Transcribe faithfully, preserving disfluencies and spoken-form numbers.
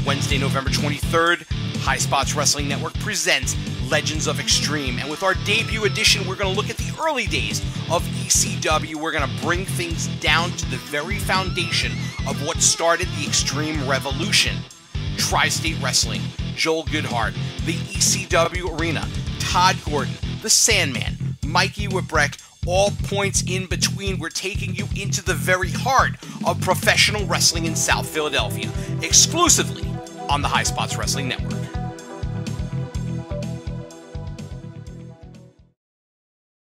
Wednesday, November twenty-third, Highspots Wrestling Network presents Legends of Extreme. And with our debut edition, we're going to look at the early days of E C W. We're going to bring things down to the very foundation of what started the Extreme Revolution. Tri-State Wrestling, Joel Goodhart, the E C W Arena, Tod Gordon, the Sandman, Mikey Whipwreck, all points in between. We're taking you into the very heart of professional wrestling in South Philadelphia, exclusively on the Highspots Wrestling Network.